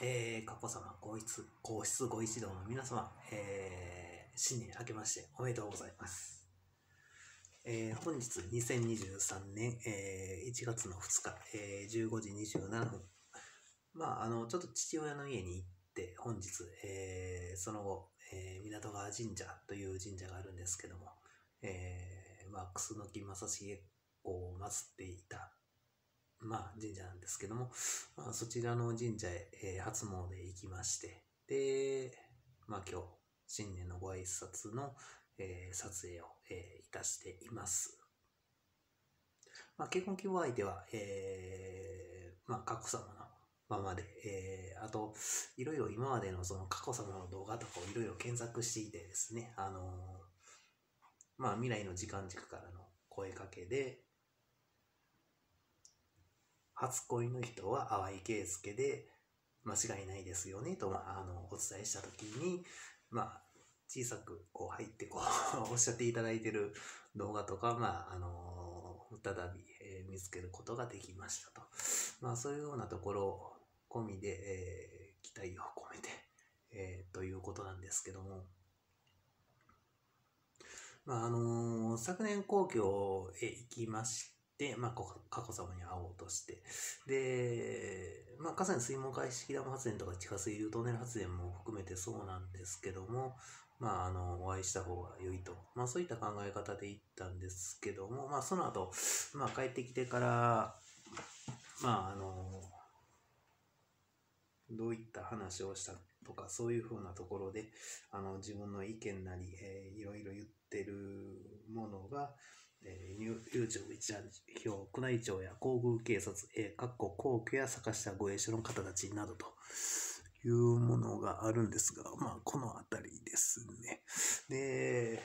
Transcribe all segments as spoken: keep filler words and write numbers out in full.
えー、佳子様、皇室、皇室ご一同の皆様、えー、新年明けましておめでとうございます。えー、本日にせんにじゅうさんねん、えー、いちがつのふつか、えー、じゅうごじにじゅうななふん、まあ、あの、ちょっと父親の家に行って、本日、えー、その後、えー、港川神社という神社があるんですけども、えー、まあ、楠木正成公を祀っていた、まあ、神社なんですけども、まあ、そちらの神社へ、えー初詣行きまして、で、まあ今日、新年のご挨拶の、えー撮影を、えーいたしています。まあ、結婚希望相手は、えー、まあ、佳子様のままで、えー、あと、いろいろ今までのその佳子様の動画とかをいろいろ検索していてですね、あのーまあ、未来の時間軸からの声かけで、初恋の人は淡井圭介で間違いないですよねと、まあ、あのお伝えした時に、まあ、小さくこう入ってこうおっしゃっていただいている動画とか、まあ、あの再び、えー見つけることができましたと、まあ、そういうようなところ込みで、えー期待を込めて、えーということなんですけども、まああの昨年皇居へ行きまして、まあ、こ佳子様に会おうとして、で、まあ、河川水門開式ダム発電とか地下水流トンネル発電も含めてそうなんですけども、まあ、あのお会いした方が良いと、まあ、そういった考え方で行ったんですけども、まあ、その後、まあ、帰ってきてから、まあ、あのどういった話をしたとか、そういうふうなところで、あの自分の意見なり、えーいろいろ言ってるものが、えー、YouTube 一覧表、宮内庁や皇宮警察、えー、各国皇居や坂下護衛所の方たちなどというものがあるんですが、まあ、このあたりですね。で、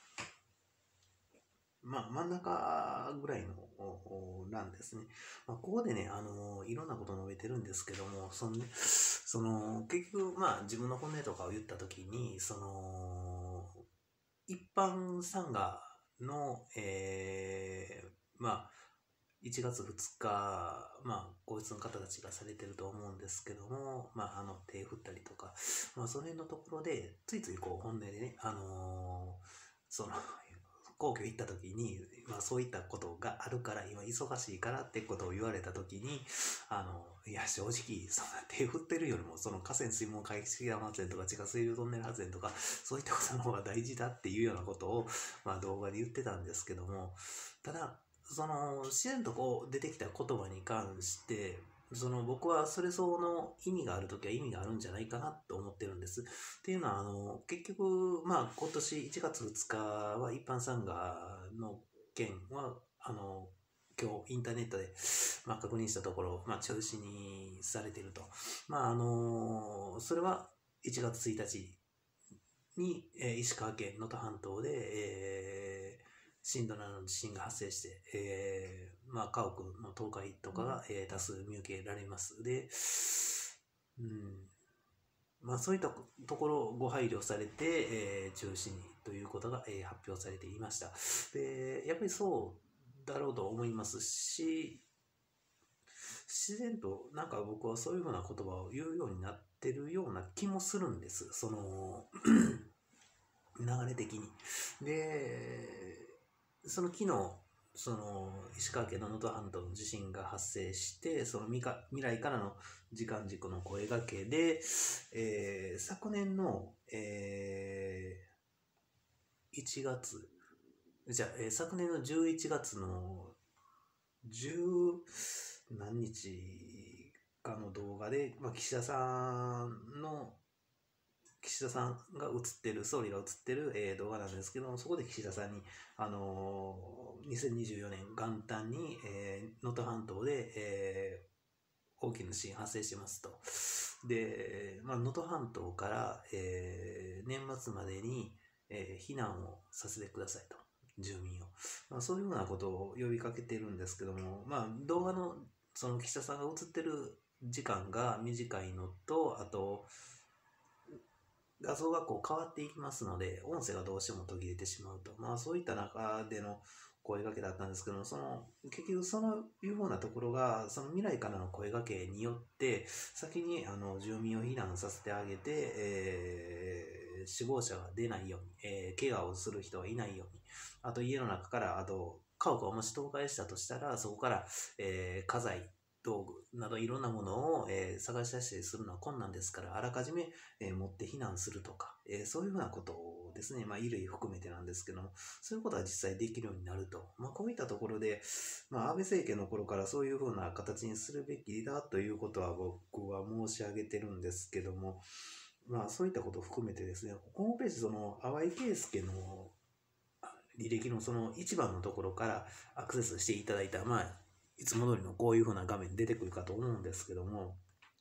まあ、真ん中ぐらいの欄ですね。まあ、ここでね、あのいろんなことを述べてるんですけども、そのね、その結局、まあ、自分の本音とかを言ったときに、その一般参賀の、えーまあ、いちがつふつか、まあ、皇室の方たちがされてると思うんですけども、まあ、あの手振ったりとか、まあ、その辺のところで、ついついこう本音でね、あのーその皇居行った時に、まあ、そういったことがあるから今忙しいからってことを言われた時に、あのいや正直そんな手振ってるよりもその河川水門開式ダム発電とか地下水流トンネル発電とかそういったことの方が大事だっていうようなことを、まあ、動画で言ってたんですけども、ただその自然とこう出てきた言葉に関してその僕はそれ相応の意味があるときは意味があるんじゃないかなと思ってるんです。っていうのはあの結局、まあ、今年いちがつふつかは一般参賀の件はあの今日インターネットで、まあ、確認したところ、まあ、中止にされていると。まああのそれはいちがつついたちに、えー石川県能登半島で、えー震度ななの地震が発生して、えーまあ、家屋の倒壊とかが、えー多数見受けられます。で、うんまあ、そういったところをご配慮されて、えー中止にということが、えー発表されていました。で、やっぱりそうだろうと思いますし、自然となんか僕はそういうふうな言葉を言うようになってるような気もするんです。その流れ的に。で、その昨日、その石川県の能登半島の地震が発生して、その未か未来からの時間軸の声がけで、えー昨年の、えーいちがつ、じゃあ、えー昨年のじゅういちがつのじゅう何日かの動画で、まあ、岸田さんの岸田さんが映ってる、総理が映ってる、えー動画なんですけども、そこで岸田さんに、あのーにせんにじゅうよねん元旦にえー能登、半島で、えー大きな地震発生してますと。で、まあ、能登半島から、えー年末までに、えー避難をさせてくださいと。住民を。まあ、そういうようなことを呼びかけてるんですけども、まあ、動画のその岸田さんが映ってる時間が短いのと、あと、画像がこう変わっていきますので、音声がどうしても途切れてしまうと。まあそういった中での声掛けだったんですけども、その結局そういうふうなところがその未来からの声掛けによって先にあの住民を避難させてあげて、えー、死亡者が出ないように、えー、怪我をする人がいないように、あと家の中からあと家屋をもし倒壊したとしたらそこから、えー、家財道具などいろんなものを、えー、探し出したりするのは困難ですから、あらかじめ、えー、持って避難するとか、えー、そういうふうなことをですね、まあ、衣類含めてなんですけども、そういうことが実際できるようになると。まあ、こういったところで、まあ、安倍政権の頃からそういうふうな形にするべきだということは僕は申し上げてるんですけども、まあ、そういったことを含めてですね、ホームページ、その、淡井圭介の履歴のその一番のところからアクセスしていただいた、まあ、いつも通りのこういうふうな画面出てくるかと思うんですけども、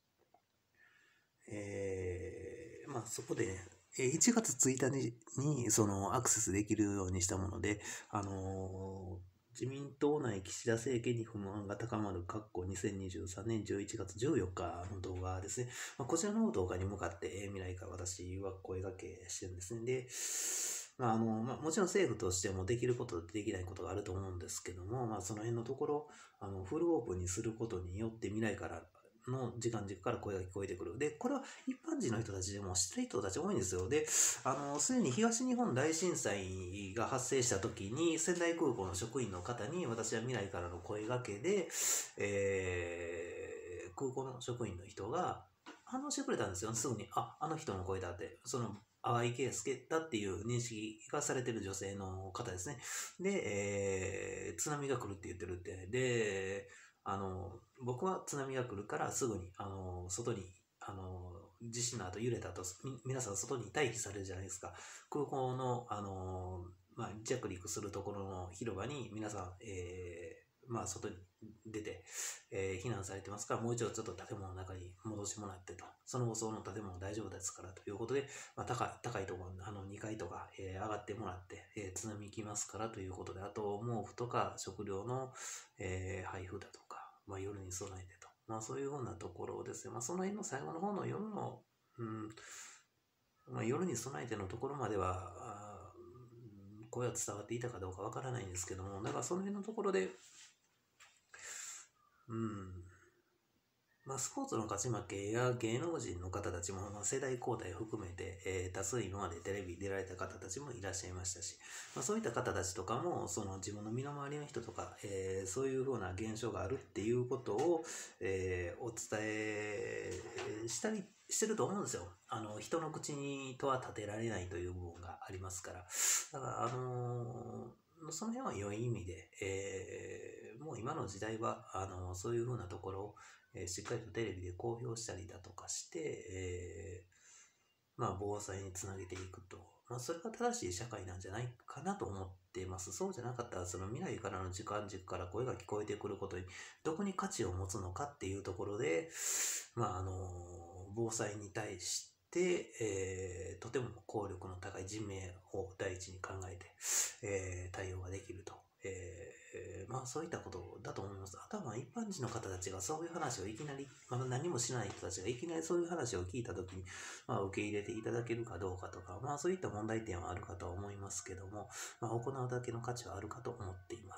えー、まあそこでね、いちがつついたちにそのアクセスできるようにしたもので、あのー、自民党内岸田政権に不満が高まるにせんにじゅうさんねんじゅういちがつじゅうよっかの動画ですね。まあ、こちらの動画に向かって、未来から私は声掛けしてるんですね。で、まああのまあ、もちろん政府としてもできることとできないことがあると思うんですけども、まあ、その辺のところあのフルオープンにすることによって未来からの時間軸から声が聞こえてくる。で、これは一般人の人たちでも知ってる人たち多いんですよ。で、あの、すでに東日本大震災が発生した時に、仙台空港の職員の方に私は未来からの声掛けで、えー、空港の職員の人が反応してくれたんですよ。すぐに、あ、あの人の声だって。その淡井圭介だっていう認識がされてる女性の方ですね。で、えー、津波が来るって言ってるって。で、あの、僕は津波が来るからすぐに、あの、外に、あの、地震の後揺れた後、皆さん外に退避されるじゃないですか。空港の、あの、まあ、着陸するところの広場に皆さん、えー、まあ、外に出て、えー、避難されてますから、もう一度ちょっと建物の中に戻してもらってと、その後その建物大丈夫ですからということで、まあ、高い、高いところ、あのにかいとか、えー、上がってもらって、えー、津波来ますからということで、あと毛布とか食料の、えー、配布だとか、まあ、夜に備えてと、まあ、そういうようなところですね。まあ、その辺の最後の方の夜の、うんまあ、夜に備えてのところまでは、声は伝わっていたかどうかわからないんですけども、だからその辺のところで、うん。まあ、スポーツの勝ち負けや芸能人の方たちも、まあ、世代交代を含めて、えー、多数今までテレビに出られた方たちもいらっしゃいましたし、まあ、そういった方たちとかもその自分の身の回りの人とか、えー、そういうふうな現象があるっていうことを、えー、お伝えしたりしてると思うんですよ。あの人の口にとは立てられないという部分がありますから。だから、あのーその辺は良い意味で、えー、もう今の時代はあのそういうふうなところを、えー、しっかりとテレビで公表したりだとかして、えー、まあ防災につなげていくと、まあ、それが正しい社会なんじゃないかなと思っています。そうじゃなかったらその未来からの時間軸から声が聞こえてくることにどこに価値を持つのかっていうところで、まああの防災に対してで、えー、とても効力の高い人命を第一に考えて、えー、対応ができると、えー、まあそういったことだと思います。あとはまあ一般人の方たちがそういう話をいきなり、まあ、何も知らない人たちがいきなりそういう話を聞いたときに、まあ、受け入れていただけるかどうかとか、まあそういった問題点はあるかと思いますけども、まあ、行うだけの価値はあるかと思っています。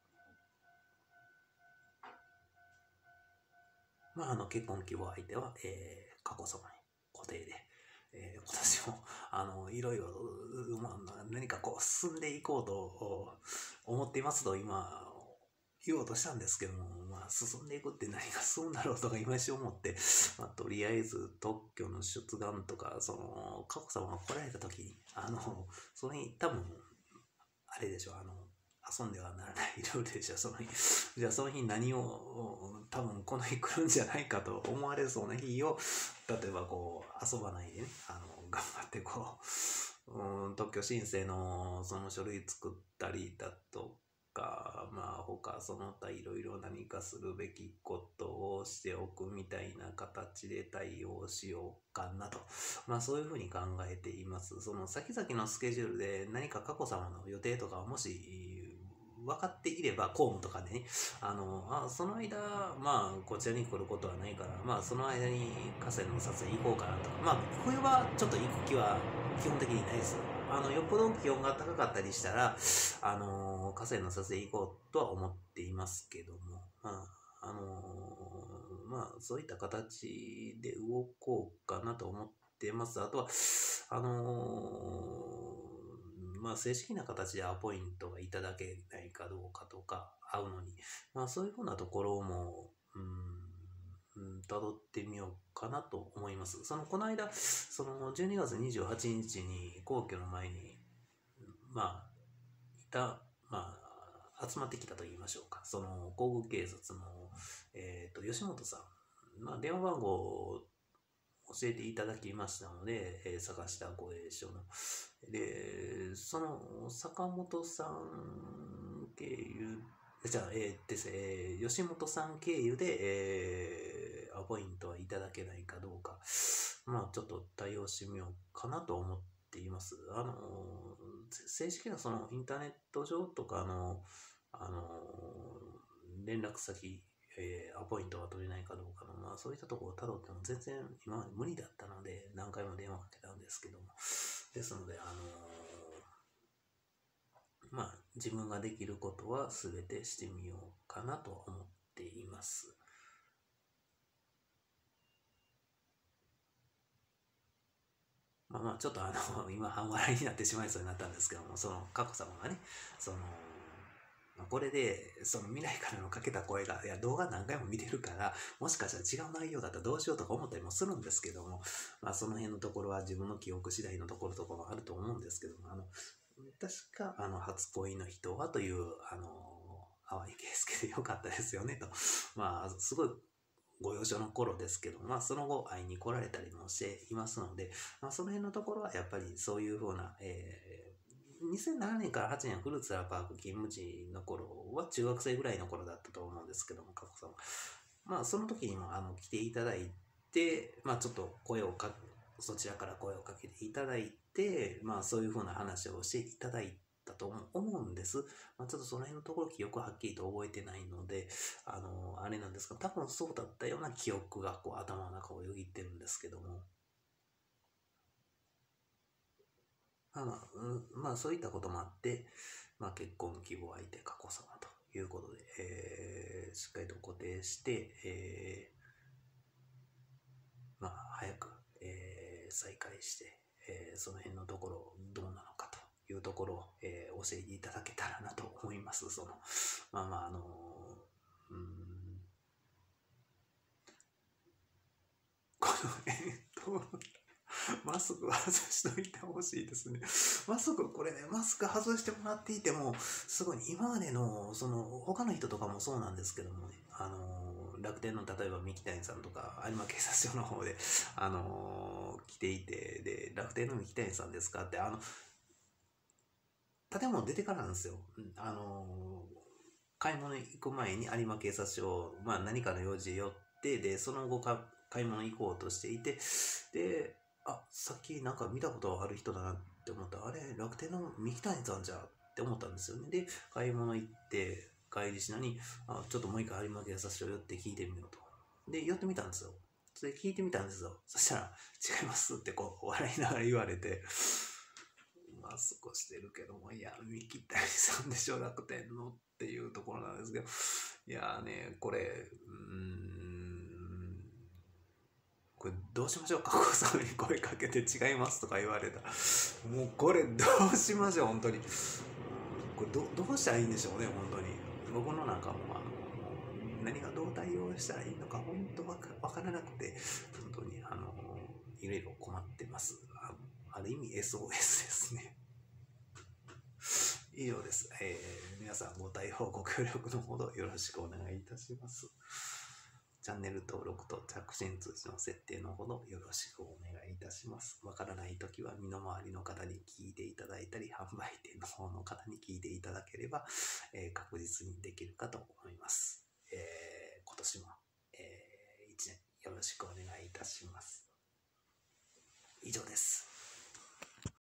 まあ、あの結婚希望相手は、えー、佳子さまに固定で、えー、今年もあのいろいろ、まあ、何かこう進んでいこうと思っていますと今言おうとしたんですけども、まあ、進んでいくって何が進むんだろうとか今一瞬思って、まあ、とりあえず特許の出願とか、その佳子さまが来られた時にあのそれに多分あれでしょう、あの遊んではならないルールでしょ、その日。じゃあその日何を、多分この日来るんじゃないかと思われそうな日を、例えばこう遊ばないでね、あの頑張ってこう、うん、特許申請のその書類作ったりだとか、まあ他その他いろいろ何かするべきことをしておくみたいな形で対応しようかなと、まあそういうふうに考えています。その先々のスケジュールで何か佳子さまの予定とかもし分かっていれば、公務とかでね、あの、あ、その間、まあ、こちらに来ることはないから、まあ、その間に河川の撮影行こうかなとか、まあ、冬はちょっと行く気は基本的にないです。ああのよっぽど気温が高かったりしたら、あの河川の撮影行こうとは思っていますけども、まああのまあそういった形で動こうかなと思ってます。あとはあのまあ正式な形でアポイントがいただけないかどうかとか、会うのに、まあそういうふうなところも、うん、辿ってみようかなと思います。その、この間、そのじゅうにがつにじゅうはちにちに皇居の前に、まあ、いた、まあ、集まってきたと言いましょうか。その、皇宮警察の、えっと、吉本さん、まあ、電話番号を教えていただきましたので、えー探した護衛所の。で、その、坂本さん経由、じゃあ、えーですね、えー吉本さん経由で、えーアポイントはいただけないかどうか、まあ、ちょっと対応してみようかなと思っています。あの、正式なそのインターネット上とかの、あの、連絡先、えーアポイントが取れないかどうかの、まあ、そういったところをたどっても全然今まで無理だったので、何回も電話かけたんですけども、ですので、あのまあ、自分ができることは全てしてみようかなと思っています。まあまあ、ちょっとあの、今、半笑いになってしまいそうになったんですけども、その、佳子様がね、その、まあこれで、その未来からのかけた声が、いや、動画何回も見てるから、もしかしたら違う内容だったらどうしようとか思ったりもするんですけども、まあ、その辺のところは自分の記憶次第のところとかもあると思うんですけども、あの、確か、あの、初恋の人はという、あの、淡井圭介でよかったですよね、と。まあ、すごい、ご幼少の頃ですけど、まあ、その後会いに来られたりもしていますので、まあ、その辺のところはやっぱりそういうふうな、えーにせんななねんからはちねんフルーツラーパーク勤務時の頃は中学生ぐらいの頃だったと思うんですけども、佳子さんは。まあ、その時にもあの来ていただいて、まあ、ちょっと声をかそちらから声をかけていただいて、まあ、そういうふうな話をしていただいたと思うんです。まあ、ちょっとその辺のところ記憶はっきりと覚えてないので、あの、あれなんですが、多分そうだったような記憶がこう頭の中をよぎってるんですけども、まあまあ、うんまあそういったこともあって、まあ結婚希望相手佳子様ということで、えーしっかりと固定して、えーまあ早く、えー再開して、えーその辺のところどうなのかというところを、えー教えていただけたらなと思います。その、まあまああのうん、この、えっと、マスク外しといてほしいですね。マスク、これね、マスク外してもらっていても、すごい、今までの、その、他の人とかもそうなんですけどもね、あの、楽天の例えば三木谷さんとか、有馬警察署の方で、あの、来ていて、で、楽天の三木谷さんですかって、あの、建物出てからなんですよ。うんあの、買い物行く前に有馬警察署、まあ何かの用事で寄って、で、その後か買い物行こうとしていて、で、あ、さっきなんか見たことある人だなって思ったら、あれ、楽天の三木谷さんじゃって思ったんですよね。で、買い物行って、帰りしなに、あ、ちょっともう一回有馬警察署寄って聞いてみようと。で、寄ってみたんですよ。それ聞いてみたんですよ。そしたら、違いますってこう、笑いながら言われて、マスクしてるけども、いや、三木谷さんでしょ、楽天のっていうところなんですけど、いやーね、これ、うーん、これどうしましょうか、佳子さんに声かけて違いますとか言われたら、もうこれどうしましょう、本当に。これどどうしたらいいんでしょうね、本当に。僕の中も、あの、何がどう対応したらいいのか、本当わかわからなくて、本当に、あの、いろいろ困ってます。あある意味 エスオーエス ですね。以上です。えー皆さんご対応ご協力のほどよろしくお願いいたします。チャンネル登録と着信通知の設定のほどよろしくお願いいたします。わからないときは身の回りの方に聞いていただいたり、販売店の方の方に聞いていただければ、えー確実にできるかと思います。えー今年も、えー、いちねんよろしくお願いいたします。以上です。